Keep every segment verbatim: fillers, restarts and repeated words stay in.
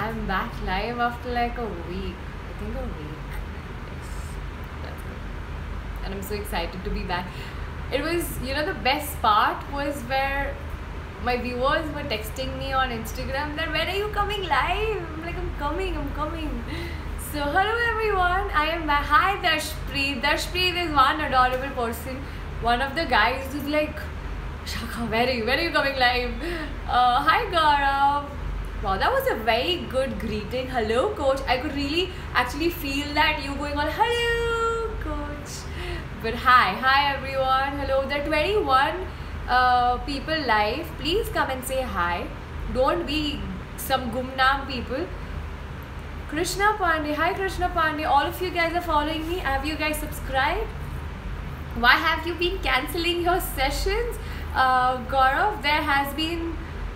I'm back live after like a week. I think a week. Yes, that's good. And I'm so excited to be back. It was, you know, the best part was where my viewers were texting me on Instagram that when are you coming live? I'm like, I'm coming, I'm coming. So hello everyone, I am back. Hi Darshpreet. Darshpreet is one adorable person. One of the guys who's like, Vishakha, where are you? When are you coming live? Uh, hi Gaurav. Wow, that was a very good greeting. Hello coach. I could really actually feel that you going on, hello coach. But hi, hi everyone. Hello, there are twenty-one uh, people live. Please come and say hi. Don't be some gumnam people. Krishna Pandey. Hi Krishna Pandey. All of you guys are following me. Have you guys subscribed? Why have you been cancelling your sessions? Uh, Gaurav, there has been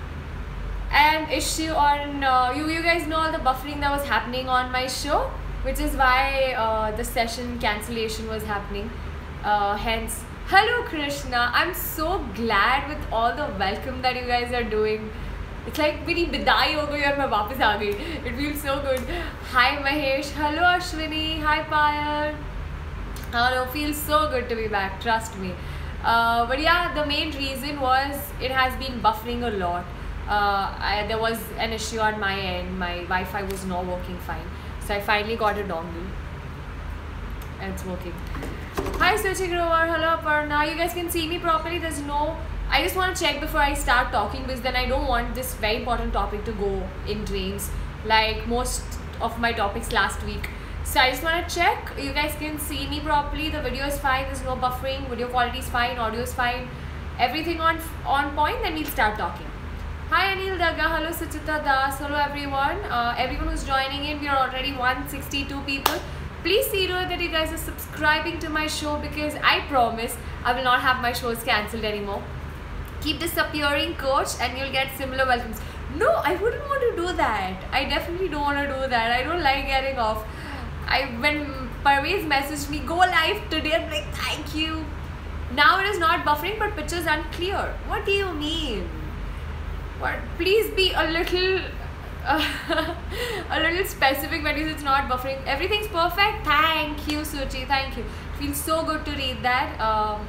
an issue on, uh, you, you guys know all the buffering that was happening on my show, which is why uh, the session cancellation was happening. Uh, hence, hello Krishna. I'm so glad with all the welcome that you guys are doing. It's like मेरी विदाई हो गई और मैं वापस आ गई. It feels so good. Hi Mahesh. Hello Ashwini. Hi Payal. Hello. Feels so good to be back. Trust me. Uh, but yeah, the main reason was it has been buffering a lot. Uh, I, there was an issue on my end. My Wi-Fi was not working fine. So I finally got a dongle. And it's working. Hi Suchi Grover. Hello Aparna. You guys can see me properly. There's no... I just want to check before I start talking because then I don't want this very important topic to go in drains like most of my topics last week. So I just want to check you guys can see me properly. The video is fine. There's no buffering. Video quality is fine. Audio is fine. Everything on on point. Then we'll start talking. Hi Anil Daga. Hello Suchita Das. Hello everyone. Uh, everyone who's joining in. We are already one hundred sixty-two people. Please see to it that you guys are subscribing to my show because I promise I will not have my shows cancelled anymore. Keep disappearing coach and you'll get similar welcomes. No, I wouldn't want to do that. I definitely don't want to do that. I don't like getting off. I when Parvez messaged me, go live today, I'm like, thank you. Now it is not buffering but pictures unclear. What do you mean? What? Please be a little uh, a little specific when it's not buffering. Everything's perfect. Thank you Suchi. Thank you. It feels so good to read that. Um,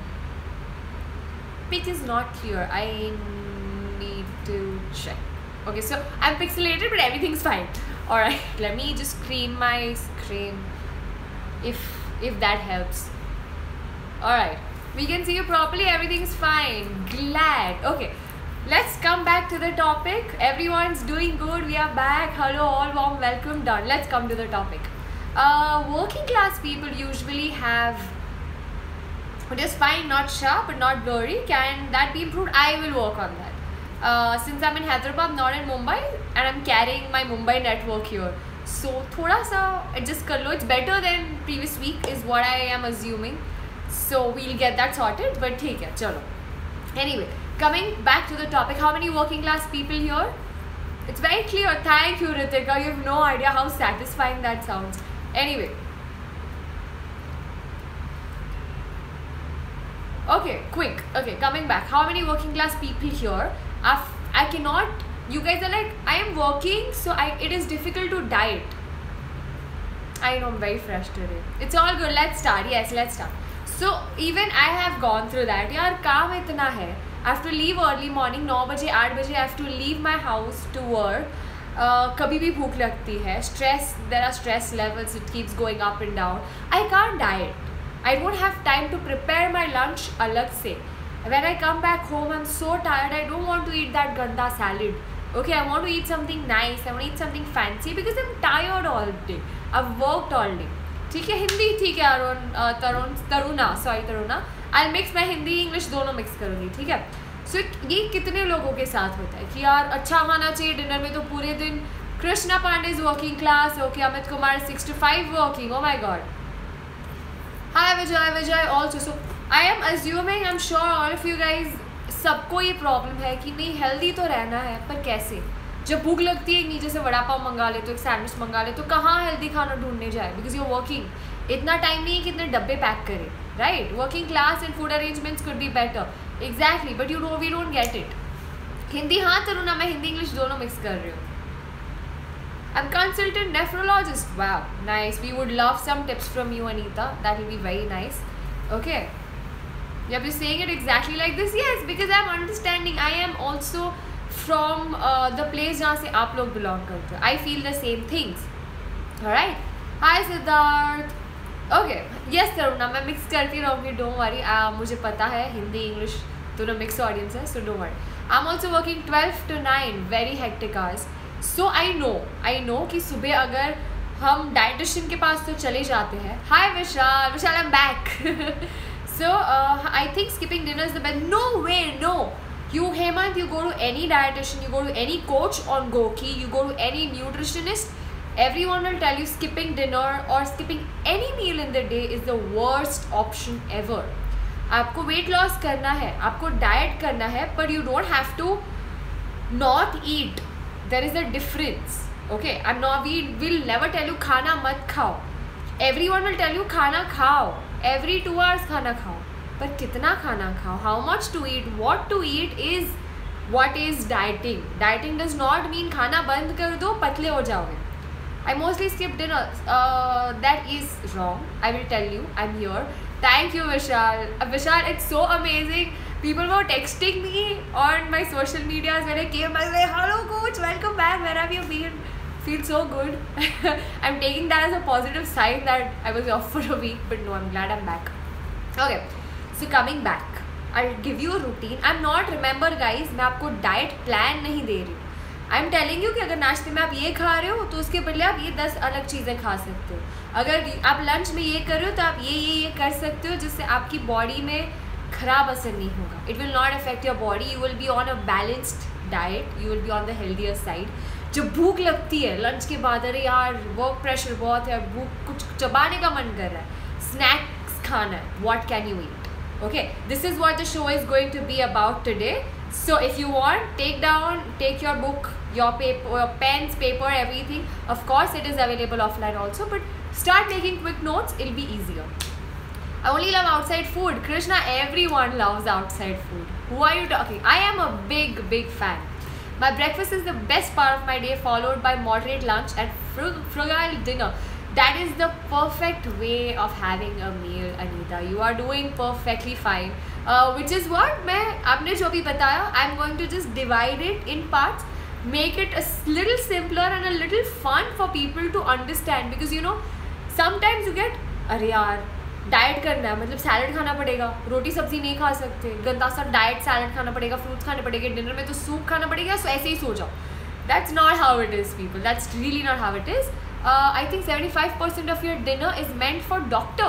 Pic is not clear. I need to check. Okay, so I'm pixelated but everything's fine. Alright, let me just cream my screen if if that helps. Alright, we can see you properly. Everything's fine. Glad. Okay, let's come back to the topic. Everyone's doing good. We are back. Hello all, warm welcome. Done. Let's come to the topic. Uh, working class people usually have... It is fine, not sharp but not blurry. Can that be improved? I will work on that. Uh, since I'm in Hyderabad, not in Mumbai, and I'm carrying my Mumbai network here. So, thoda sa adjust kar lo. It's better than previous week is what I am assuming. So, we'll get that sorted. But theek hai, chalo. Anyway, coming back to the topic. How many working class people here? It's very clear. Thank you, Ritika. You have no idea how satisfying that sounds. Anyway. Okay, quick. Okay, coming back. How many working class people here? I've, I cannot... You guys are like, I am working, so I it is difficult to diet. I know, I'm very fresh today. It's all good. Let's start. Yes, let's start. So, even I have gone through that. Yaar, kaam itna hai. I have to leave early morning. nine baje, eight baje. I have to leave my house to work. Uh, kabhi bhi bhook lagti hai. Stress, there are stress levels. It keeps going up and down. I can't diet. I don't have time to prepare my lunch alag se. When I come back home, I'm so tired. I don't want to eat that ganda salad. Okay, I want to eat something nice. I want to eat something fancy because I'm tired all day. I've worked all day. ठीक है हिंदी ठीक है Arun Tarun Taruna sorry Taruna. I'll mix my Hindi English दोनों mix करूँगी ठीक है. So ये कितने लोगों के साथ होता है कि यार अच्छा खाना चाहिए डिनर में तो पूरे दिन. Krishna Pandey is working class. Okay, Amit Kumar is six to five working. Oh my God. Hi Vijay, Vijay also. So I am assuming, I'm sure all of you guys सबको ये problem है कि नहीं healthy तो रहना है पर कैसे. जब भूख लगती है नीचे से वड़ा पाव मंगा ले तो एक सैंडविच मंगा ले तो कहाँ हेल्दी खाना ढूंढने जाए बिकॉज यू वर्किंग. इतना टाइम नहीं है कि इतने डब्बे पैक करें right. Working class and food arrangements could be better exactly but you know we don't get it. Hindi हाँ तरुणा मैं हिंदी इंग्लिश दोनों मिक्स कर रही हूँ. I'm consultant nephrologist. Wow, nice. We would love some tips from you, Anita. That will be very nice. Okay. Yep, you're saying it exactly like this. Yes, because I'm understanding. I am also from uh, the place जहाँ से आप लोग belong करते हो. I feel the same things. Alright. Hi Siddharth. Okay. Yes Taruna, मैं mix करती रहूँगी. Don't worry. Uh, मुझे पता है हिंदी English दोनों mix audience है. So don't worry. I'm also working twelve to nine. Very hectic hours. So I know. I know कि सुबह अगर हम dietitian के पास तो चले जाते हैं. Hi Vishal. Vishal, I'm back. So uh, I think skipping dinner is the best. No way, no. You Hemant, you go to any dietitian, you go to any coach on GOQii, you go to any nutritionist, everyone will tell you skipping dinner or skipping any meal in the day is the worst option ever. आपको weight loss करना है, आपको diet करना है, but you don't have to not eat. There is a difference. Okay, I'm not. We will never tell you खाना मत खाओ. Everyone will tell you खाना खाओ. Every two hours खाना खाओ. पर कितना खाना खाओ, how much to eat, what to eat is what is dieting. Dieting does not mean खाना बंद कर दो पतले हो जाओगे. I mostly skip dinner. Uh, that is wrong. I will tell you. I'm here. Thank you, Vishal. Uh, Vishal, it's so amazing. People were texting me on my social medias when I came back. Like, hello, coach. Welcome back. Where have you been? Feel so good. I'm taking that as a positive sign that I was off for a week. But no, I'm glad I'm back. Okay. So coming back, I'll give you a routine. I'm not, remember guys, मैं आपको diet plan नहीं दे रही. I'm telling you कि अगर नाश्ते में आप ये खा रहे हो तो उसके बदले आप ये दस अलग चीज़ें खा सकते हो. अगर आप लंच में ये कर रहे हो तो आप ये ये ये कर सकते हो जिससे आपकी बॉडी में खराब असर नहीं होगा. It will not affect your body. You will be on a balanced diet. You will be on the healthier side. जब भूख लगती है लंच के बाद, अरे यार वर्क प्रेशर बहुत है, भूख कुछ चबाने का मन कर रहा है, स्नैक्स खाना है, what can you eat? Okay, this is what the show is going to be about today. So if you want, take down, take your book, your paper, your pens, paper, everything. Of course, it is available offline also, but start making quick notes. It'll be easier. I only love outside food. Krishna, everyone loves outside food. Who are you talking? I am a big, big fan. My breakfast is the best part of my day, followed by moderate lunch and frug frugal dinner. That is the perfect way of having a meal, Anita. You are doing perfectly fine. Uh, which is what मैं आपने जो भी बताया, I'm going to just divide it in parts, make it a little simpler and a little fun for people to understand. Because you know, sometimes you get, अरे यार diet करना है मतलब सैलड खाना पड़ेगा, रोटी सब्जी नहीं खा सकते, गंदा सा डाइट सैलड खाना पड़ेगा, फ्रूट्स खाने पड़ेंगे, डिनर में तो सूप खाना पड़ेगा, सो ऐसे ही सो जाओ. That's not how it is, people. That's really not how it is. Uh, I think seventy-five percent of your dinner is meant for doctor.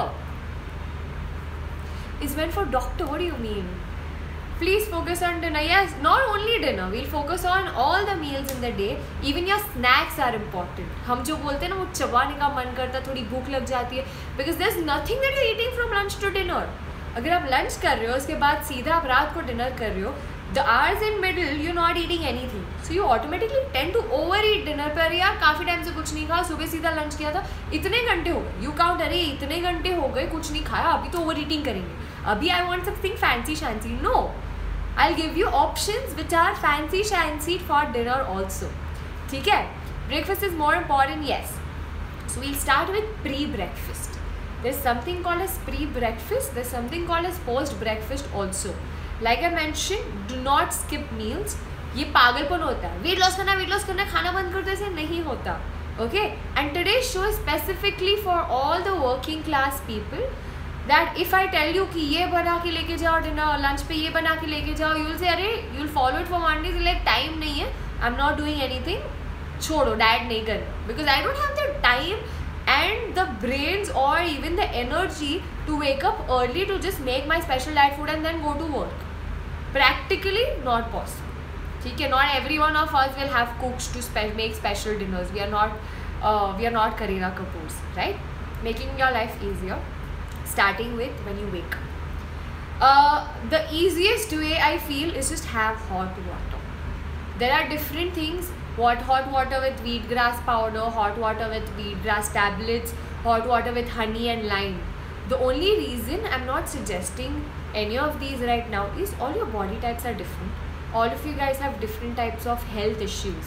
Is meant for doctor. What do you mean? Please focus on dinner. Yes, not only dinner. We'll focus on all the meals in the day. Even your snacks are important. हम जो बोलते हैं ना वो चबाने का मन करता है, थोड़ी भूख लग जाती है. Because there's nothing that you're eating from lunch to dinner. अगर आप lunch कर रहे हो उसके बाद सीधा आप रात को dinner कर रहे हो, the hours in middle you're not eating anything, so you automatically tend to overeat dinner. पर यार काफ़ी टाइम से कुछ नहीं खाया, सुबह सीधा लंच किया था, इतने घंटे हो गए, you count, अरे इतने घंटे हो गए कुछ नहीं खाया, अभी तो ओवर ईटिंग करेंगे, अभी I want something fancy shancy. No, I'll give you options which are fancy shancy for dinner also. ठीक है, breakfast is more important. Yes, so we'll start with pre-breakfast. There's something called as pre-breakfast, there's something called as post-breakfast also. Like I mentioned, do not skip meals. ये पागलपन होता है, weight loss करना weight loss करना खाना बंद कर दो, ऐसे नहीं होता. Okay, and today's show is specifically for all the working class people. That if I tell you कि ये बना के लेके जाओ डिनर, लंच पे ये बना के लेके जाओ, you will say अरे you will follow it for one day. Like time नहीं है, I'm not doing anything, छोड़ो डाइट नहीं करना. Because I don't have the time and the brains or even the energy to wake up early to just make my special diet food and then go to work. Practically not possible. ठीक है, not every one of us will have cooks to spe make special dinners. We are not, uh, we are not Kareena Kapoors, right? Making your life easier, starting with when you wake up. Uh, the easiest way I feel is just have hot water. There are different things. What hot water with wheatgrass powder, hot water with wheatgrass tablets, hot water with honey and lime. The only reason I'm not suggesting any of these right now is all your body types are different. All of you guys have different types of health issues.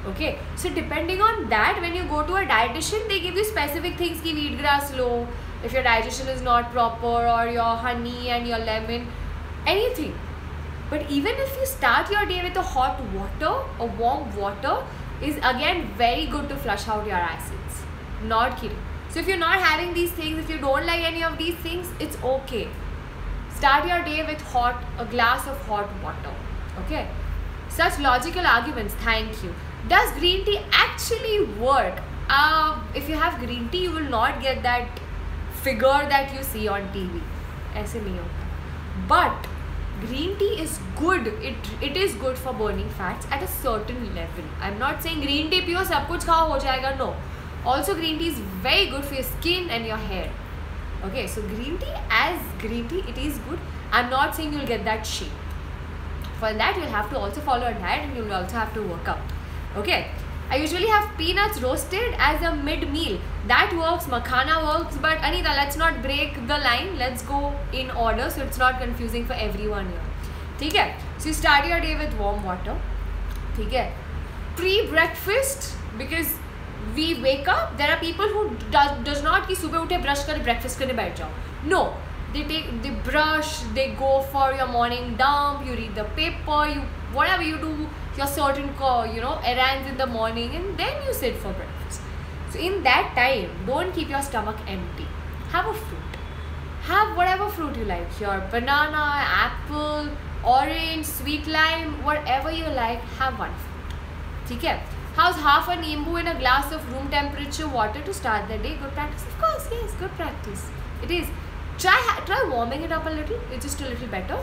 Okay, so depending on that, when you go to a dietitian, they give you specific things ki wheatgrass lo, if your digestion is not proper, or your honey and your lemon, anything. But even if you start your day with a hot water, a warm water is again very good to flush out your acids. Not kidding. So if you're not having these things, if you don't like any of these things, it's okay. Start your day with hot, a glass of hot water. Okay. Such logical arguments. Thank you. Does green tea actually work? Uh, if you have green tea, you will not get that figure that you see on T V. ऐसे नहीं होता. But green tea is good. It it is good for burning fats at a certain level. I'm not saying green tea पियो सब कुछ खाओ हो जाएगा. No. Also, green tea is very good for your skin and your hair. Okay, so green tea as green tea, it is good. I'm not saying you'll get that shape. For that, you'll have to also follow a diet and you'll also have to work out. Okay, I usually have peanuts roasted as a mid-meal. That works, makhana works, but Anita, let's not break the line. Let's go in order so it's not confusing for everyone here. Okay, so you start your day with warm water. Okay, pre-breakfast, because we wake up, there are people who does, does not ki subah uthe brush kar breakfast karne baith jao. No, they take, they brush, they go for your morning dump, you read the paper, you whatever you do, your certain you know errands in the morning, and then you sit for breakfast. So in that time, don't keep your stomach empty. Have a fruit. Have whatever fruit you like. Your banana, apple, orange, sweet lime, whatever you like, have one fruit. Okay? How's half a nimbu in a glass of room temperature water to start the day? Good practice? Of course, yes, good practice. It is. Try, try warming it up a little. It's just a little better.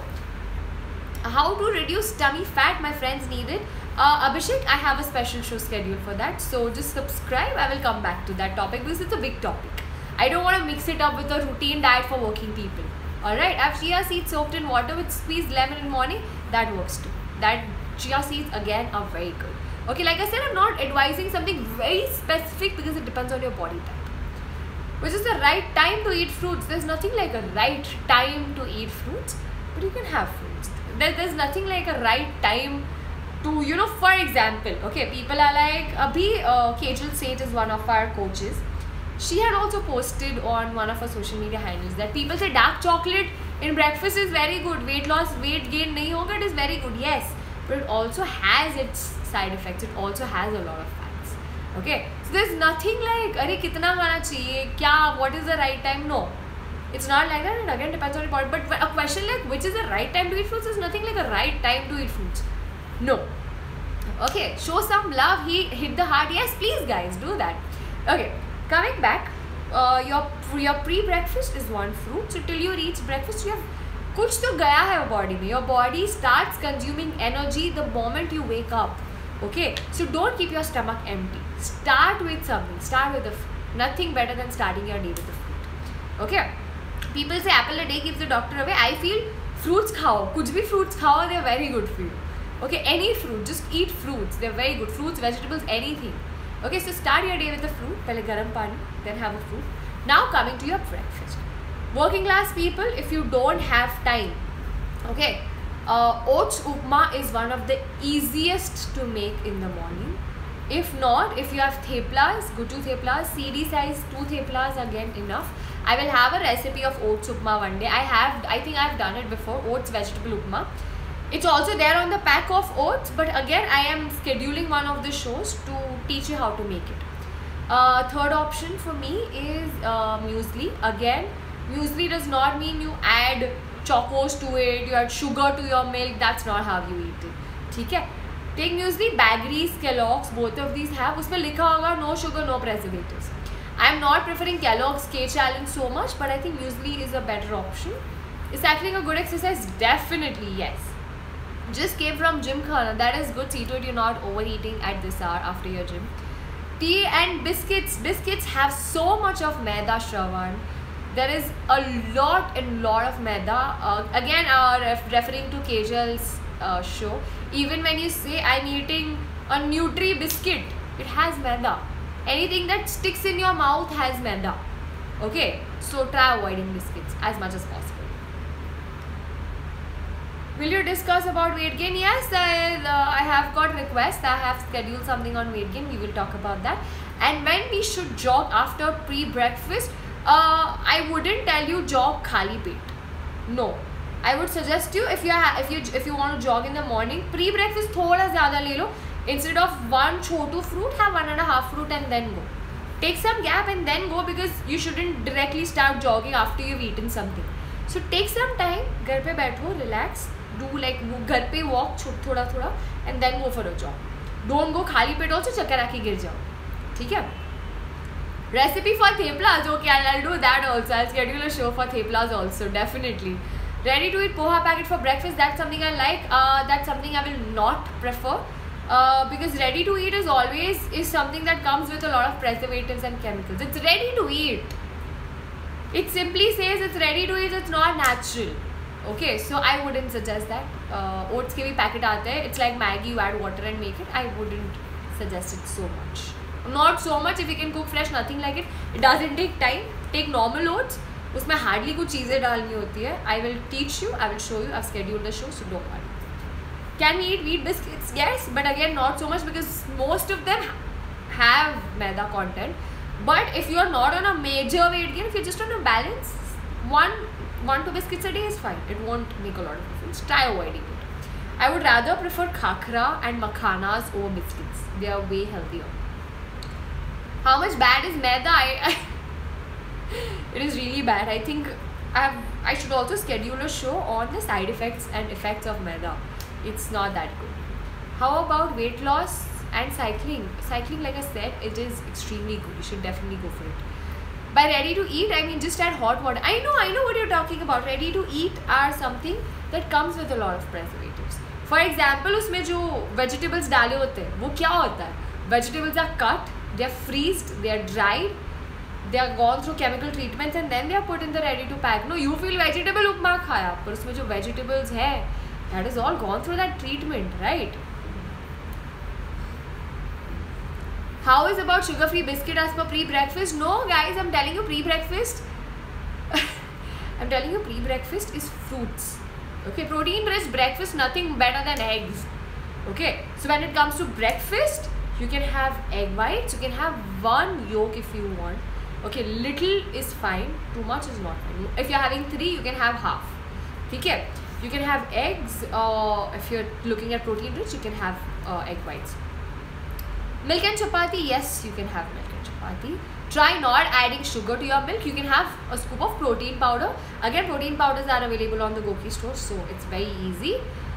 How to reduce tummy fat? My friends need it. Uh, Abhishek, I have a special show scheduled for that. So just subscribe. I will come back to that topic because it's a big topic. I don't want to mix it up with a routine diet for working people. Alright, I have chia seeds soaked in water with squeezed lemon in the morning. That works too. That chia seeds again are very good. Okay, like I said, I'm not advising something very specific because it depends on your body type. Which is the right time to eat fruits? There's nothing like a right time to eat fruits, but you can have fruits. There, there's nothing like a right time to, you know, for example, okay, people are like, Abhi, uh, Kajal Seth is one of our coaches. She had also posted on one of her social media handles that people say dark chocolate in breakfast is very good. Weight loss, weight gain nahi hoga, it is very good. Yes, but it also has its side effects. It also has a lot of fats. Okay, so there's nothing like अरे कितना खाना चाहिए क्या, what is the right time? No, it's not like that. It again depends on your body. But a question like which is the right time to eat fruits, is nothing like a right time to eat fruits. No. Okay, show some love. He hit the heart. Yes, please guys, do that. Okay, coming back, uh, your your pre-breakfast is one fruit. So till you reach breakfast, you have कुछ तो गया है body में. Your body starts consuming energy the moment you wake up. Okay, so don't keep your stomach empty. Start with something. Start with a fruit. Nothing better than starting your day with a fruit. Okay, people say apple a day keeps the doctor away. I feel fruits khao. Kuch bhi fruits khao, they are very good for you. Okay, any fruit, just eat fruits. They are very good. Fruits, vegetables, anything. Okay, so start your day with a fruit. Pehle garam pani, then have a fruit. Now coming to your breakfast. Working class people, if you don't have time, okay, uh, oats upma is one of the easiest to make in the morning. If not, if you have theplas, gutu theplas, C D size two theplas, again enough. I will have a recipe of oats upma one day. I have, I think I have done it before, oats vegetable upma. It's also there on the pack of oats, but again I am scheduling one of the shows to teach you how to make it. Uh, third option for me is uh, muesli. Again, muesli does not mean you add chocos to it, you add sugar to your milk. That's not how you eat it. Okay? Take muesli, Baggeries, Kellogg's, both of these have. Usme likha hoga no sugar, no preservatives. I am not preferring Kellogg's K-Challenge so much, but I think muesli is a better option. Is cycling a good exercise? Definitely yes. Just came from gym khana. That is good. See to it you're not overeating at this hour after your gym. Tea and biscuits. Biscuits have so much of maida, Shravan. There is a lot and lot of maida. Uh, again, uh, ref referring to Kajal's uh, show. Even when you say I'm eating a Nutri biscuit, it has maida. Anything that sticks in your mouth has maida. Okay, so try avoiding biscuits as much as possible. Will you discuss about weight gain? Yes, I, uh, I have got requests. I have scheduled something on weight gain. We will talk about that. And when we should jog after pre-breakfast, uh, I wouldn't tell you jog khali pet. No, I would suggest you if you if you if you want to jog in the morning, pre-breakfast thoda zyada le lo. Instead of one chotu fruit, have one and a half fruit and then go. Take some gap and then go, because you shouldn't directly start jogging after you've eaten something. So take some time, घर पे बैठो, relax, do like घर पे walk थोड़ा थोड़ा and then go for a jog. Don't go खाली पेट also चक्कर आके गिर जाओ, ठीक है? Recipe for theplas, okay, I'll, I'll do that also. I'll schedule a show for theplas also, definitely. Ready to eat poha packet for breakfast, that's something I like. Uh, that's something I will not prefer. Uh, because ready to eat is always is something that comes with a lot of preservatives and chemicals. It's ready to eat. It simply says it's ready to eat, it's not natural. Okay, so I wouldn't suggest that. Uh, oats ke bhi packet aate hai. It's like Maggi, you add water and make it. I wouldn't suggest it so much. Not so much. If you can cook fresh, nothing like it. It doesn't take time. Take normal oats. उसमें hardly कुछ चीज़ें डालनी होती है. I will teach you. I will show you. I've scheduled the show, so don't worry. Can we eat wheat biscuits? Yes, but again not so much, because most of them have maida content. But if you are not on a major weight gain, if you're just on a balance, one one two biscuits a day is fine. It won't make a lot of difference. Try avoiding it. I would rather prefer khakra and makhanas over biscuits. They are way healthier. How much bad is maida? I, I it is really bad. I think I have, I should also schedule a show on the side effects and effects of maida. It's not that good. How about weight loss and cycling? Cycling, like I said, it is extremely good. You should definitely go for it. By ready to eat, I mean just add hot water. I know, I know what you're talking about. Ready to eat are something that comes with a lot of preservatives. For example, उसमें जो vegetables डाले होते हैं, वो क्या होता है? Vegetables are cut, they are freezed, they are dried, they are gone through chemical treatments and then they are put in the ready to pack. No, you feel vegetable उपमा खाया, पर उसमें जो vegetables है, that is all gone through that treatment, right? How is about sugar-free biscuit as per pre-breakfast? No, guys, I'm telling you pre-breakfast. I'm telling you pre-breakfast is fruits. Okay, protein-rich breakfast, nothing better than eggs. Okay, so when it comes to breakfast, you can have egg whites. You can have one yolk if you want. Okay, little is fine. Too much is not fine. If you're having three, you can have half. Okay. You can have eggs, uh, if you're looking at protein rich, you can have uh, egg whites. Milk and chapati, yes, you can have milk and chapati. Try not adding sugar to your milk. You can have a scoop of protein powder. Again, protein powders are available on the GOQii store, so it's very easy.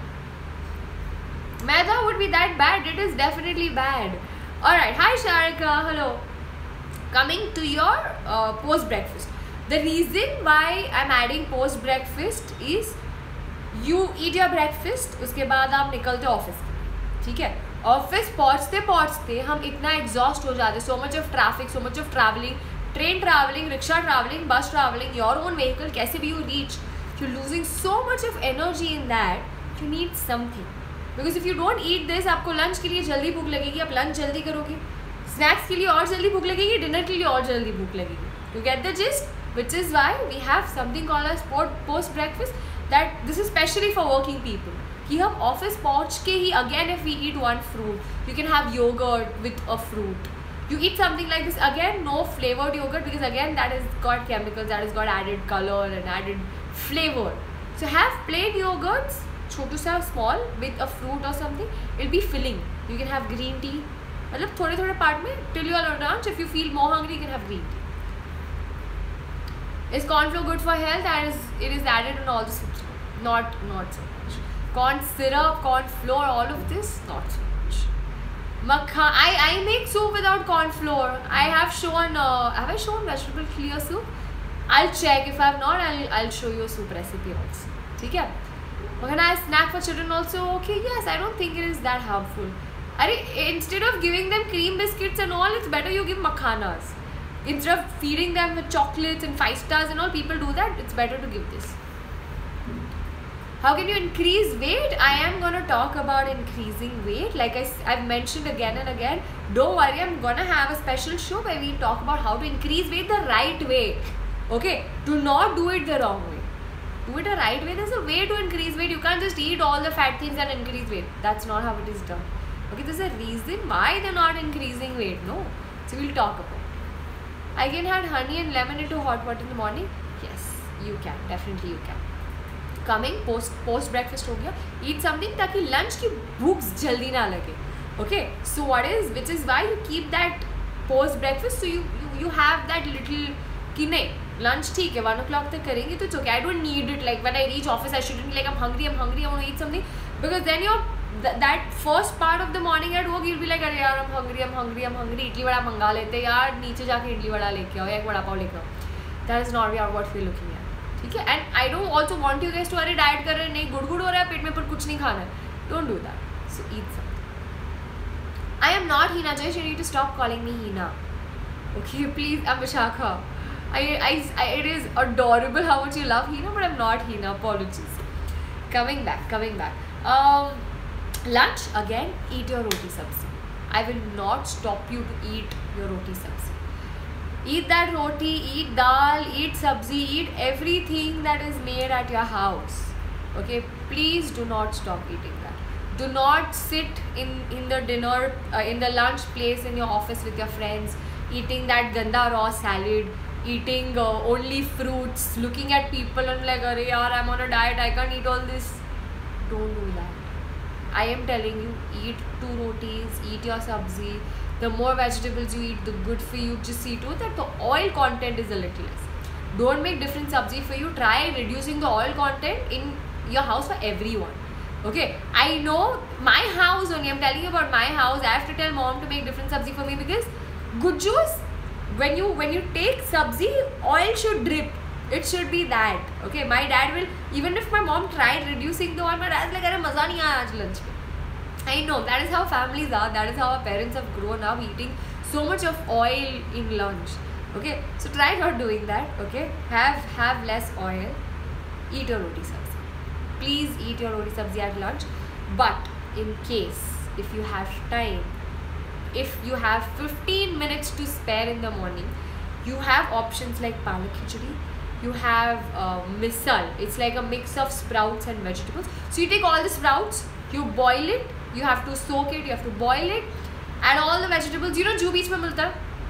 Maida would be that bad? It is definitely bad. Alright, hi Sharika, hello. Coming to your uh, post-breakfast. The reason why I'm adding post-breakfast is you eat your breakfast, उसके बाद आप निकलते office, ठीक है? Office पहुँचते पहुँचते हम इतना एग्जॉस्ट हो जाते, so much of traffic, so much of traveling, train traveling, rickshaw traveling, bus traveling, your own vehicle, कैसे भी you reach, you're losing so much of energy in that. You need something, because if you don't eat this, आपको lunch के लिए जल्दी भूख लगेगी, आप lunch जल्दी करोगे, snacks के लिए और जल्दी भूख लगेगी, dinner के लिए और जल्दी भूख लगेगी. You get the gist? Which is why we have something called as post breakfast. That this is specially for working people. कि हम ऑफिस पहुँच के ही again if we eat one fruit, you can have yogurt with a fruit. You eat something like this, again no flavored yogurt, because again that has got chemicals, that has got added color and added flavor. So have plain yogurts, छोटू सा small, with a fruit or something. It'll be filling. You can have green tea. मतलब थोड़े थोड़े part में till you are lunch. If you feel more hungry, you can have green tea. Is corn flour good for health? And is it is added in all the soups? Not not so much. Corn syrup, corn flour, all of this, not so much. Makha, I I make soup without corn flour. I have shown. Uh, have I shown vegetable clear soup? I'll check. If I have not, I'll I'll show you a soup recipe also. ठीक है? Can I snack for children also? Okay, yes. I don't think it is that harmful. Are instead of giving them cream biscuits and all, it's better you give makhanas. Instead of feeding them with chocolates and five stars and all, people do that. It's better to give this. How can you increase weight? I am going to talk about increasing weight. Like I, I've mentioned again and again. Don't worry, I'm going to have a special show where we talk about how to increase weight the right way. Okay? Do not do it the wrong way. Do it a right way. There's a way to increase weight. You can't just eat all the fat things and increase weight. That's not how it is done. Okay, there's a reason why they're not increasing weight. No. So we'll talk about it. I can add honey and lemon into hot water in the morning. Yes, you can. Definitely you can. Coming post post breakfast हो गया. Eat something ताकि lunch की भूख जल्दी ना लगे. Okay. So what is which is why you keep that post breakfast. So you you, you have that little कि नहीं lunch ठीक है one o'clock तक करेंगे तो it's okay. I don't need it like when I reach office I shouldn't be like I'm hungry I'm hungry I want to eat something because then you're th that first part of the morning at work you'll be like अरे यार I'm hungry I'm hungry I'm hungry idli vada मंगा लेते यार नीचे जाके इडली वड़ा लेके आओ या एक वड़ा पाव लेके आओ. That is not what we're looking at. ठीक है. And I don't also want you guys to अरे डाइट कर रहे नहीं गुड़ गुड़ हो रहा है पेट में पर कुछ नहीं खाना है. Don't do that. So eat something. I am not Hina Jayesh. You need to stop calling me Hina. Okay, please. I'm Vishakha. I, I, I, it is adorable how much you love Hina, but I'm not Hina. Apologies. Coming back, coming back. Um, lunch again. Eat your roti sabzi. I will not stop you to eat your roti sabzi. Eat that roti. Eat dal. Eat sabzi. Eat everything that is made at your house. Okay. Please do not stop eating that. Do not sit in in the dinner uh, in the lunch place in your office with your friends eating that ganda raw salad. Eating uh, only fruits, looking at people and like, "Arey yaar, I'm on a diet. I can't eat all this." Don't do that. I am telling you, eat two rotis, eat your sabzi. The more vegetables you eat, the good for you. Just see to it that the oil content is a little less. Don't make different sabzi for you. Try reducing the oil content in your house for everyone. Okay, I know my house only. I'm telling you about my house. I have to tell mom to make different sabzi for me because good juice. When you when you take sabzi, oil should drip. It should be that. Okay, my dad will even if my mom tried reducing the oil, my dad's like, "अरे मजा नहीं आया आज lunch में." I know that is how families are. That is how our parents have grown up eating so much of oil in lunch. Okay, so try not doing that. Okay, have have less oil. Eat your roti sabzi. Please eat your roti sabzi at lunch. But in case if you have time. If you have fifteen minutes to spare in the morning, you have options like palak khichdi. You have uh, misal. It's like a mix of sprouts and vegetables. So you take all the sprouts, you boil it. You have to soak it. You have to boil it. Add all the vegetables. You know, जो बीच में मिलता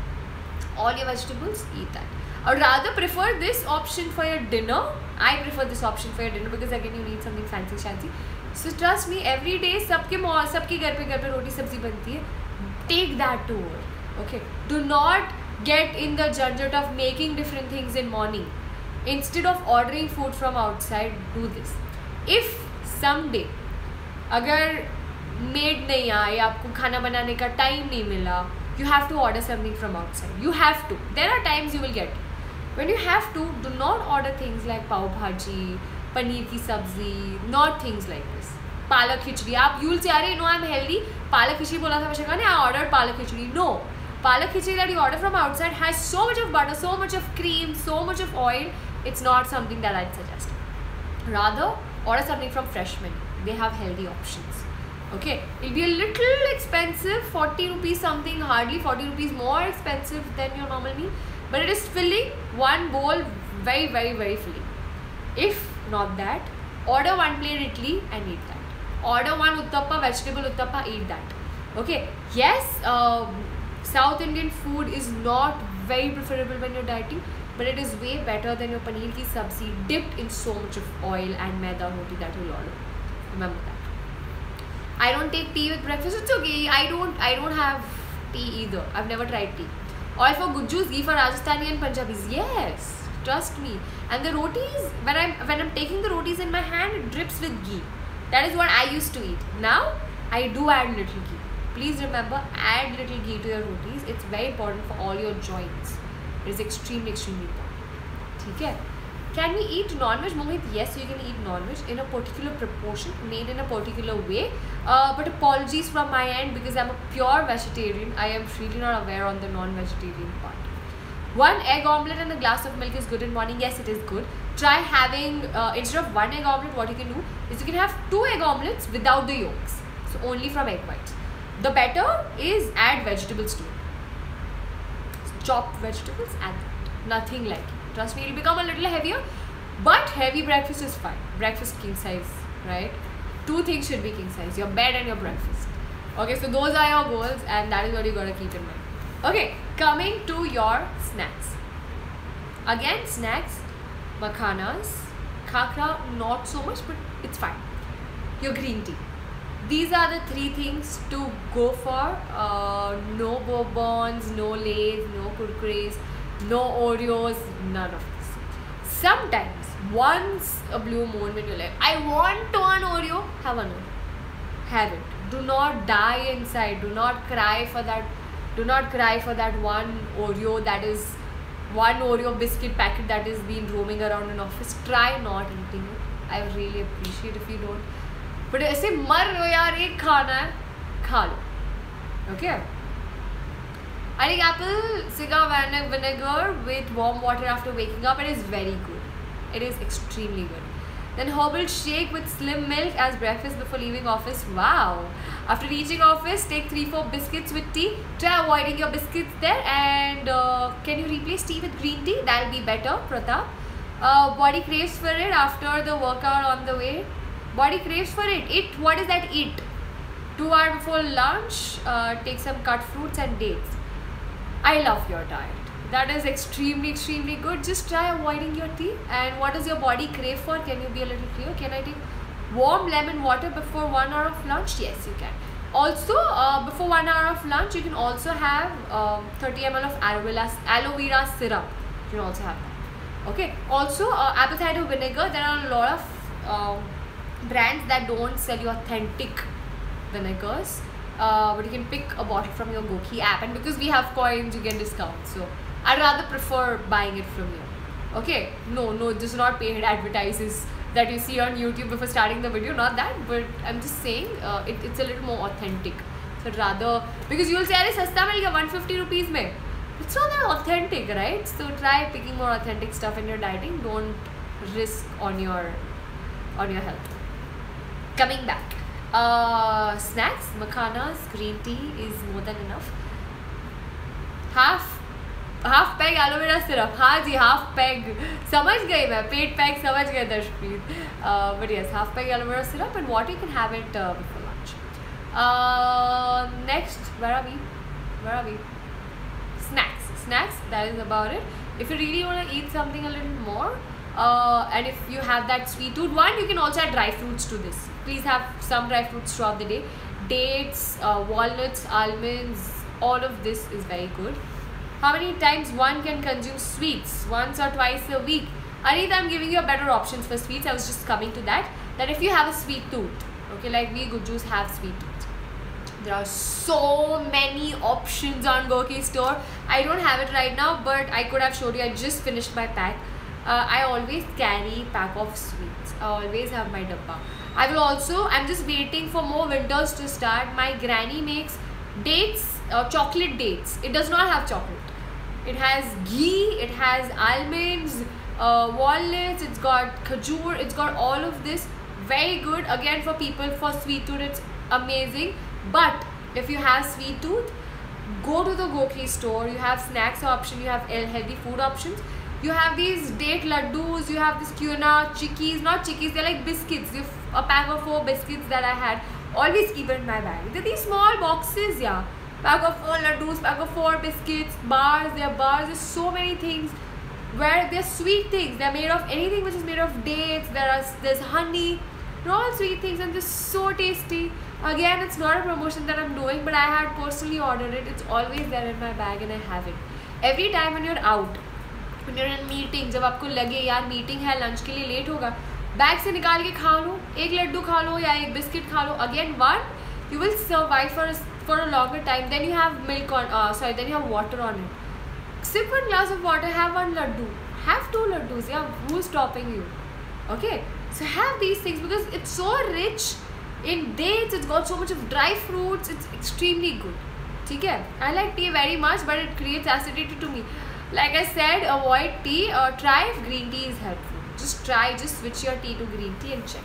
है. All your vegetables, eat that. I would rather prefer this option for your dinner. I prefer this option for your dinner because again you need something fancy, fancy. So trust me, every day सबके सबके घर पे घर पे रोटी सब्जी बनती है. Take that to work. Okay, do not get in the junket of making different things in morning. Instead of ordering food from outside, do this. If someday अगर maid नहीं आई आपको खाना बनाने का time नहीं मिला, you have to order something from outside. You have to. There are times you will get. When you have to, do not order things like pav bhaji, paneer ki sabzi, not things like this. पालक खिचड़ी आप you'll say अरे no I'm healthy पालक खिचड़ी बोला था विशाखा ने I ordered पालक खिचड़ी. No, पालक खिचड़ी that you order from outside has so much of butter, so much of cream, so much of oil. It's not something that I'd suggest. Rather order something from fresh menu. They have healthy options. Okay, it'll be a little expensive, forty rupees something, hardly forty rupees more expensive than your normal meal, but it is filling. One bowl very very very filling. If not that, order one plate idli and eat that. Order one uttappa, vegetable uttappa, eat that. Okay, yes, um, South Indian food is not very preferable when you're dieting, but it is way better than your paneer ki sabzi dipped in so much of oil and maida roti that you'll order. Remember that. I don't take tea with breakfast. It's okay. I don't. I don't have tea either. I've never tried tea. Oil for good juice, ghee for Rajasthani and Punjabis. Yes, trust me. And the rotis, when I'm when I'm taking the rotis in my hand, it drips with ghee. That is what I used to eat. Now, I do add little ghee. Please remember, add little ghee to your rotis. It's very important for all your joints. It is extremely, extremely important. Okay? Can we eat non-veg? Mohit, yes, you can eat non-veg in a particular proportion, made in a particular way. Uh, but apologies from my end because I'm a pure vegetarian. I am really not aware on the non-vegetarian part. One egg omelette and a glass of milk is good in morning. Yes, it is good. Try having, uh, instead of one egg omelette, what you can do is you can have two egg omelets without the yolks. So only from egg whites. The better is add vegetables to it. Chopped vegetables, add that. Nothing like it. Trust me, it will become a little heavier. But heavy breakfast is fine. Breakfast king size, right? Two things should be king size: your bed and your breakfast. Okay, so those are your goals, and that is what you gotta keep in mind. Okay, coming to your snacks. Again, snacks, makhanas, khakra, not so much, but it's fine. Your green tea. These are the three things to go for. Uh, no bourbons, no lays, no kurkures, no Oreos, none of this. Sometimes, once a blue moon, when you're like, I want one Oreo, have one Oreo. Have it. Do not die inside. Do not cry for that. Do not cry for that one Oreo that is one Oreo biscuit packet that is been roaming around in office. Try not eating it. I really appreciate if you don't. But ऐसे मर रहे हो यार, एक खाना है, खा लो. Okay. I think apple cigar vinegar with warm water after waking up. It is very good. It is extremely good. Then herbal shake with slim milk as breakfast before leaving office. Wow. After reaching office, take three four biscuits with tea. Try avoiding your biscuits there. And uh, can you replace tea with green tea? That will be better, Pratap. Uh, body craves for it after the workout on the way. Body craves for it. Eat. What is that? Eat. Two hours before lunch, uh, take some cut fruits and dates. I love your diet. That is extremely, extremely good. Just try avoiding your tea. And what does your body crave for? Can you be a little clear? Can I take warm lemon water before one hour of lunch? Yes, you can. Also, uh, before one hour of lunch, you can also have um, thirty milliliters of aloe vera, aloe vera syrup. You can also have that. Okay. Also, uh, apple cider vinegar. There are a lot of um, brands that don't sell you authentic vinegars. Uh, but you can pick a bottle from your GOQii app, and because we have coins, you get discounts. So I'd rather prefer buying it from you. Okay, no, no, just not paid advertises that you see on YouTube before starting the video. Not that, but I'm just saying uh, it, it's a little more authentic. So I'd rather, because you will say, "Arey, sasta mil gaya, one hundred fifty rupees mein." It's not that authentic, right? So try picking more authentic stuff in your dieting. Don't risk on your on your health. Coming back. Uh, snacks, makhanas, green tea is more than enough. Half half peg aloe vera syrup. हाँ जी, half peg. समझ गई मैं. Paid peg समझ गए दर्शप्रीत. Uh, but yes, half peg aloe vera syrup and water. You can have it uh, before lunch. Uh, next, where are we? Where are we? Snacks. Snacks. That is about it. If you really want to eat something a little more, uh, and if you have that sweet tooth, one, you can also add dry fruits to this. Please have some dry fruits throughout the day. Dates, uh, walnuts, almonds, all of this is very good. How many times one can consume sweets? Once or twice a week. Anita, I'm giving you a better options for sweets. I was just coming to that. That if you have a sweet tooth, okay, like we good juice have sweet tooth. There are so many options on GOQii store. I don't have it right now, but I could have showed you. I just finished my pack. Uh, I always carry pack of sweets. I always have my dabba. I will also, I'm just waiting for more winters to start. My granny makes dates, uh, chocolate dates. It does not have chocolate. It has ghee, it has almonds, uh, walnuts, it's got khajur, it's got all of this. Very good. Again, for people for sweet tooth, it's amazing. But if you have sweet tooth, go to the GOQii store. You have snacks option, you have healthy food options. You have these date laddus, you have this quinoa, chikkis, not chikkis, they're like biscuits. You have a pack of four biscuits that I had. Always keep it in my bag. They're these small boxes, yeah. Pack of four laddus, pack of four biscuits, bars, there are bars, there's so many things where they're sweet things. They're made of anything which is made of dates, there are, there's honey, they're all sweet things and they're so tasty. Again, it's not a promotion that I'm doing, but I had personally ordered it. It's always there in my bag and I have it. Every time when you're out, when you're in meeting, जब आपको लगे यार meeting है lunch के लिए late होगा, bag से निकाल के खा लो, एक लड्डू खा लो या एक बिस्किट खा लो. Again, one, you will survive for a, for a longer time. Then you have milk on, uh, sorry, then you have water on it. Sip one glass of water, have one laddu, have two laddus. Yeah, who's stopping you? Okay, so have these things because it's so rich in dates. It's got so much of dry fruits. It's extremely good. Okay, I like tea very much, but it creates acidity to me. Like I said, avoid tea or try if green tea is helpful. Just try, just switch your tea to green tea and check.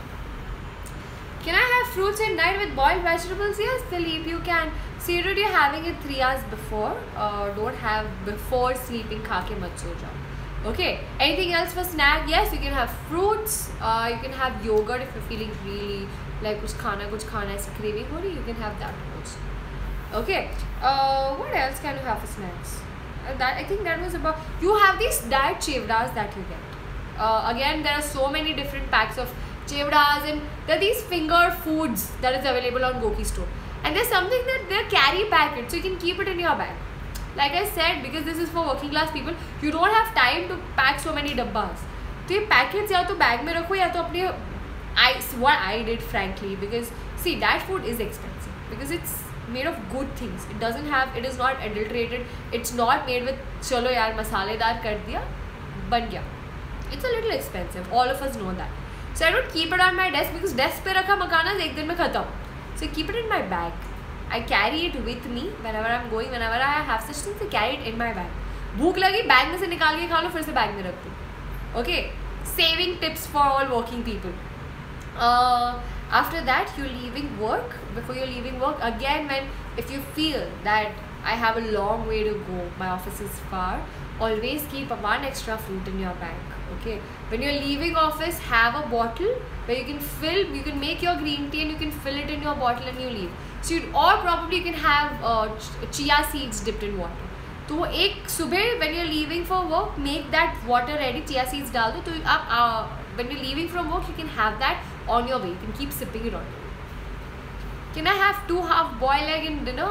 Can I have fruits at night with boiled vegetables? Yes, Dilip, you can. Cereal you're having it three hours before. Uh, don't have before sleeping. Kha ke mat so jao. Okay, anything else for snack? Yes, you can have fruits, uh, you can have yogurt if you're feeling really like kuch khana, kuch khana, is craving ho rahi, you can have that also. Okay, uh, what else can you have for snacks? Uh, that I think that was about. You have these diet chevdas that you get. Uh, again, there are so many different packs of chevdas, and there are these finger foods that is available on GOQii store. And there's something that they're carry packets, so you can keep it in your bag. Like I said, because this is for working class people, you don't have time to pack so many dabbas. So ये packets या तो bag में रखो या तो अपने I what I did frankly, because see, that food is expensive because it's made of good things. It doesn't have, it is not adulterated. It's not made with चलो यार मसालेदार कर दिया बन गया. It's a little expensive. All of us know that. So I don't keep it on my desk because desk पे रखा मखाना एक दिन में खत्म. So I keep it in my bag. I carry it with me whenever I'm going, whenever I have such things, I carry it in my bag. भूख लगी bag में से निकाल के खा लो, फिर से बैग में रख दो. Okay, saving tips for all working people. Uh, after that, you're leaving work. Before you're leaving work, again, when if you feel that I have a long way to go, my office is far, always keep one extra fruit in your bag. Okay, when you're leaving office, have a bottle where you can fill, you can make your green tea and you can fill it in your bottle and you leave. So you, or probably you can have uh, chia seeds dipped in water. तो एक सुबह when you're leaving for work, make that water ready, chia seeds डाल दो, तो आप uh, when you're leaving from work, you can have that on your way. You can keep sipping it on your way. Can I have two half boiled egg in dinner?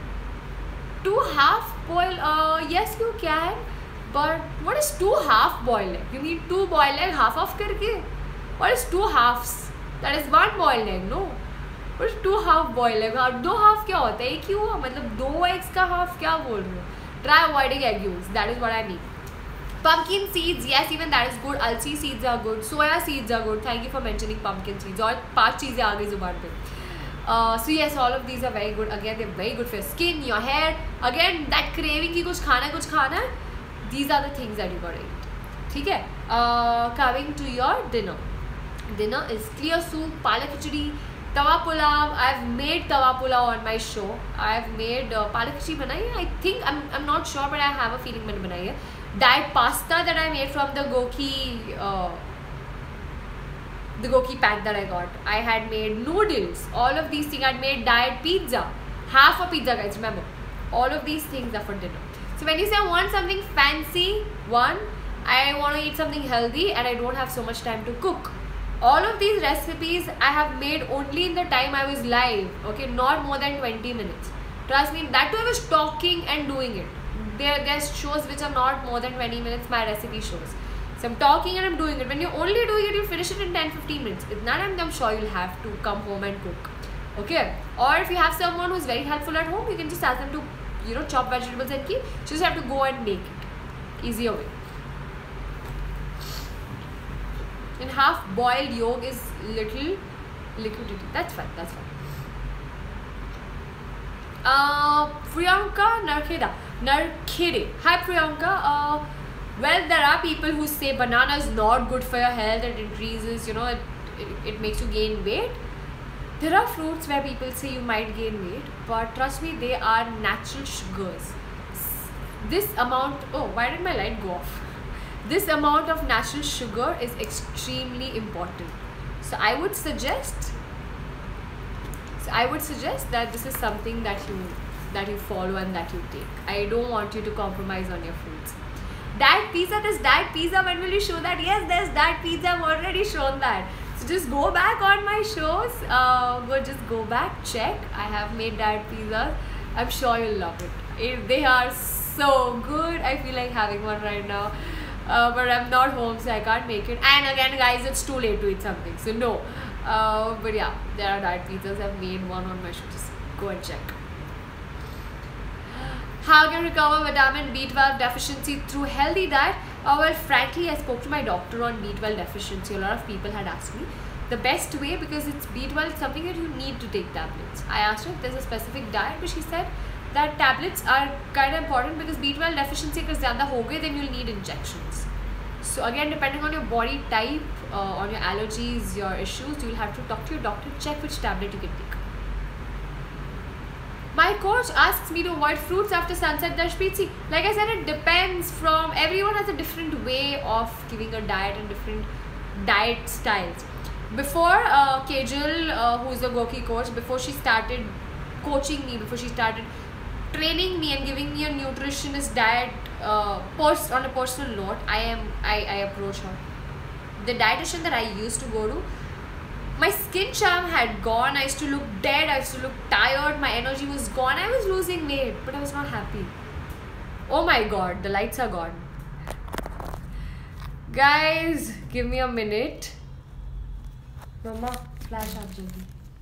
Two half boiled? Uh, yes, you can. But what is two half boiled egg? You mean two boiled egg half off करके? What is two halves? That is one boiled egg, no? What is two half boiled egg? दो half क्या होता है? एक ही हुआ, मतलब दो eggs का half क्या बोल रहे हो? Try avoiding egg yolks. That is what I mean. Pumpkin seeds, yes, even that is good. Alsi seeds are good. Soya seeds are good. Thank you for mentioning pumpkin seeds. और पांच चीजें आ गई जुबान पे. Uh, so yes, all of these are very good. Again, they're very good for your skin, your hair. Again, that craving कि कुछ खाना कुछ खाना. These are the things that you gotta eat. ठीक है? Uh, coming to your dinner. Dinner is clear soup, palak khichdi, tawa pulav. I've made tawa pulav on my show. I've made uh, palak khichdi banai. I think I'm I'm not sure, but I have a feeling मैंने बनाई है. That pasta that I made from the GOQii, uh, the GOQii pack that I got. I had made noodles. All of these things. I had made diet pizza. Half a pizza, guys. Remember, all of these things are for dinner. So when you say I want something fancy, one, I want to eat something healthy, and I don't have so much time to cook. All of these recipes I have made only in the time I was live. Okay, not more than twenty minutes. Trust me, that too I was talking and doing it. There, there's shows which are not more than twenty minutes, my recipe shows. So I'm talking and I'm doing it. When you're only doing it, you finish it in ten to fifteen minutes. If not, I'm, I'm sure you'll have to come home and cook. Okay? Or if you have someone who's very helpful at home, you can just ask them to, you know, chop vegetables and keep. You just have to go and make it. Easier way. And half boiled yolk is little liquidity. That's fine. That's fine. Uh, Priyanka Narkheda. Narkhede. Hi Priyanka. Uh, well, there are people who say banana is not good for your health. It increases, you know, it, it, it makes you gain weight. There are fruits where people say you might gain weight, but trust me, they are natural sugars. This amount, oh, why did my light go off? This amount of natural sugar is extremely important. So I would suggest, so I would suggest that this is something that you that you follow and that you take. I don't want you to compromise on your foods. Diet pizza, there's diet pizza. When will you show that? Yes, there's diet pizza. I've already shown that. So just go back on my shows. Uh, go just go back, check. I have made diet pizzas. I'm sure you'll love it. it. They are so good. I feel like having one right now. Uh, but I'm not home, so I can't make it. And again, guys, it's too late to eat something, so no. Uh, but yeah, there are diet pizzas. I've made one on my show. Just go and check. How can you recover vitamin B twelve deficiency through healthy diet? Uh, well, frankly, I spoke to my doctor on B twelve deficiency. A lot of people had asked me the best way, because it's B twelve, it's something that you need to take tablets. I asked her if there's a specific diet, but she said that tablets are kind of important because B twelve deficiency if zyada ho gaye, then you'll need injections. So again, depending on your body type, uh, on your allergies, your issues, you'll have to talk to your doctor, check which tablet you can take. My coach asks me to avoid fruits after sunset. Darshpreet, see, like I said, it depends from everyone has a different way of giving a diet and different diet styles. Before uh, Kajal, uh, who's the GOQii coach, before she started coaching me, before she started training me and giving me a nutritionist diet uh, post on a personal note, I am I, I approach her. The dietitian that I used to go to, my skin charm had gone. I used to look dead. I used to look tired. My energy was gone. I was losing weight, but I was not happy. Oh my god, the lights are gone. Guys, give me a minute. Mama, flash up, J D.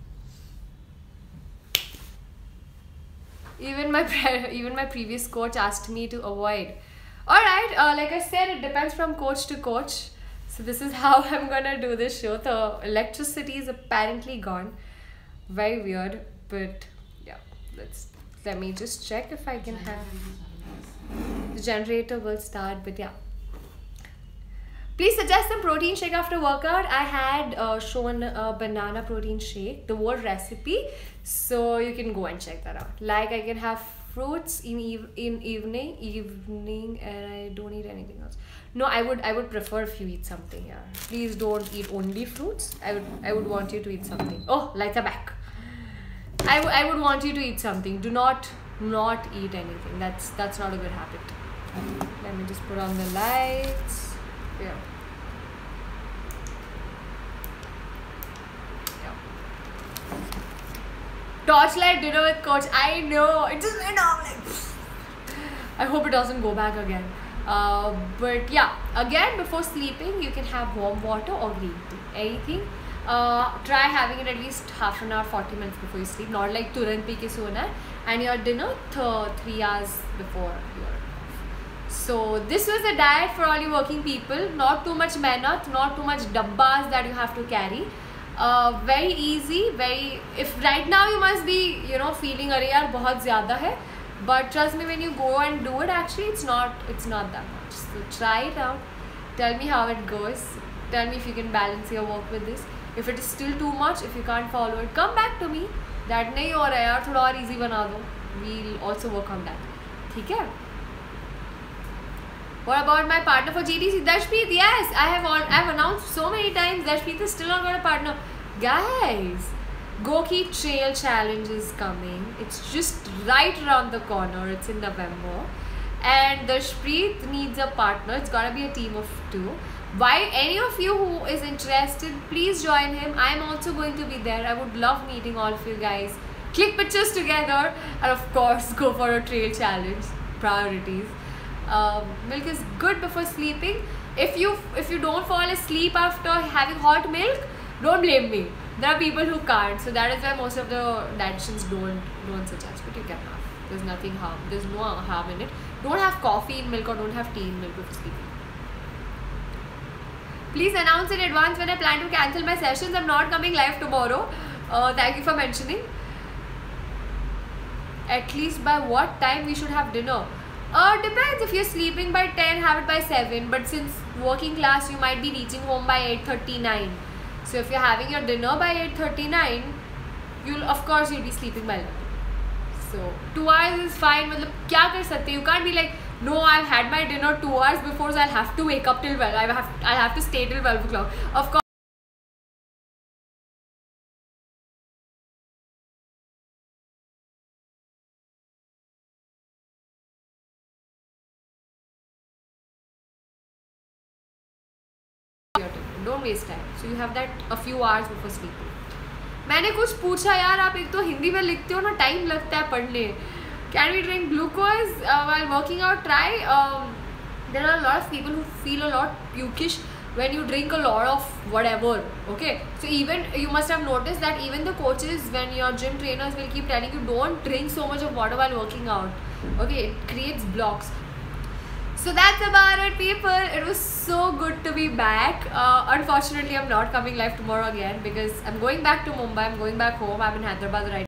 Even my even my previous coach asked me to avoid. Alright, uh, like I said, it depends from coach to coach. So this is how I'm gonna do this show. The electricity is apparently gone. Very weird, but yeah, let's let me just check if I can have the generator will start, but yeah. Please suggest some protein shake after workout. I had uh, shown a banana protein shake, the whole recipe, so you can go and check that out. Like I can have fruits in ev in evening, evening, and I don't eat anything else. No, I would I would prefer if you eat something. Yeah, please don't eat only fruits. I would I would want you to eat something. Oh, lights are back. I, I would want you to eat something. Do not not eat anything. That's that's not a good habit. Let me just put on the lights. Yeah. Yeah. Torchlight dinner with coach. I know. It just went off like. I hope it doesn't go back again. Uh, but yeah, again before sleeping you can have warm water or green tea. Anything. Uh, try having it at least half an hour, forty minutes before you sleep. Not like turant pee ke sona. And your dinner th three hours before your. So this was a diet for all you working people. Not too much mehnat, not too much dabbas that you have to carry. Uh, very easy. Very. If right now you must be, you know, feeling अरे यार बहुत ज़्यादा है. But trust me, when you go and do it, actually, it's not. It's not that much. So try it out. Tell me how it goes. Tell me if you can balance your work with this. If it is still too much, if you can't follow it, come back to me. That नहीं हो रहा है यार, थोड़ा और easy बना दो. We'll also work on that. ठीक है? What about my partner for G T C? Darshpreet, yes, I have on. I have announced so many times. Darshpreet is still not got a partner. Guys, GOQii Trail Challenge is coming. It's just right around the corner. It's in November. And Darshpreet needs a partner. It's gotta be a team of two. Why any of you who is interested, please join him. I'm also going to be there. I would love meeting all of you guys. Click pictures together and of course go for a trail challenge. Priorities. Um, milk is good before sleeping. If you if you don't fall asleep after having hot milk, don't blame me. There are people who can't, so that is why most of the dietitians don't don't suggest. But you can have. There's nothing harm. There's no harm in it. Don't have coffee in milk or don't have tea in milk before sleeping. Please announce in advance when I plan to cancel my sessions. I'm not coming live tomorrow. Uh, thank you for mentioning. At least by what time we should have dinner? Uh, depends. If you're sleeping by ten, have it by seven. But since working class, you might be reaching home by eight thirty-nine. So if you're having your dinner by eight thirty-nine, you'll of course you'll be sleeping by eleven. So two hours is fine. मतलब क्या कर सकते? You can't be like, no, I've had my dinner two hours before, so I'll have to wake up till twelve. I have I have to stay till twelve o'clock. Of course. Don't waste time. So you have that a few hours before sleeping. मैंने कुछ पूछा यार, आप एक तो हिंदी में लिखते हो ना, टाइम लगता है पढ़ने. Can we drink glucose uh, while working out? Try. Um, there are a lot of people who feel a lot pukish when you drink a lot of whatever. Okay. So even you must have noticed that even the coaches, when your gym trainers will keep telling you don't drink so much of water while working out. Okay, it creates blocks. So that's about it, people. It was so good to be back. Uh, unfortunately, I'm not coming live tomorrow again because I'm going back to Mumbai. I'm going back home. I'm in Hyderabad right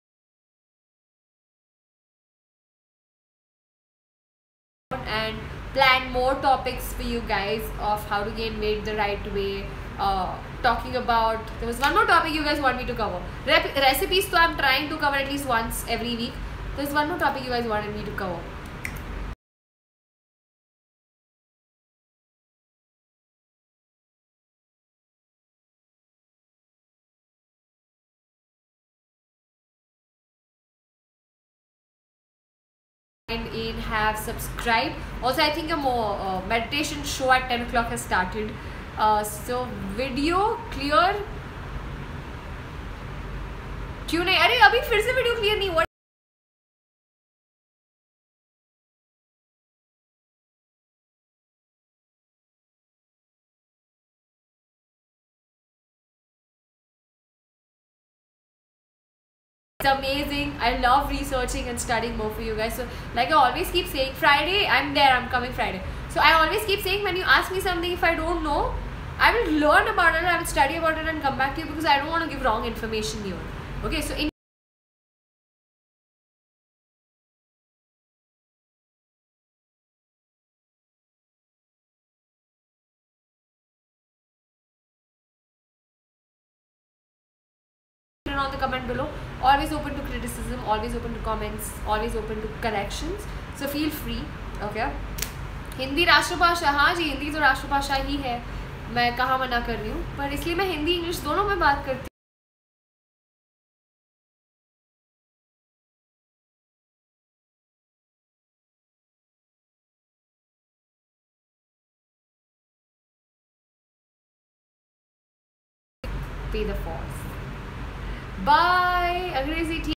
now. And plan more topics for you guys of how to gain weight the right way. Uh, talking about, there was one more topic you guys want me to cover. Rep recipes, so I'm trying to cover at least once every week. There's one more topic you guys wanted me to cover. In have subscribed. Also, I think a more uh, meditation show at ten o'clock has started. Uh, so video clear क्यों नहीं? अरे अभी फिर से video clear नहीं हुआ. It's amazing. I love researching and studying more for you guys. So like I always keep saying, Friday I'm there, I'm coming Friday. So I always keep saying, when you ask me something, if I don't know, I will learn about it, I will study about it and come back to you, because I don't want to give wrong information here. Okay, so in on the comment below. Always open to criticism, always open to comments, always open to corrections. So feel free. Okay. Hindi राष्ट्रभाषा, हाँ जी हिंदी तो राष्ट्रभाषा ही है, मैं कहाँ मना कर रही हूँ, पर इसलिए मैं हिंदी इंग्लिश दोनों में बात करती हूँ. Pay the force. Bye. अंग्रेजी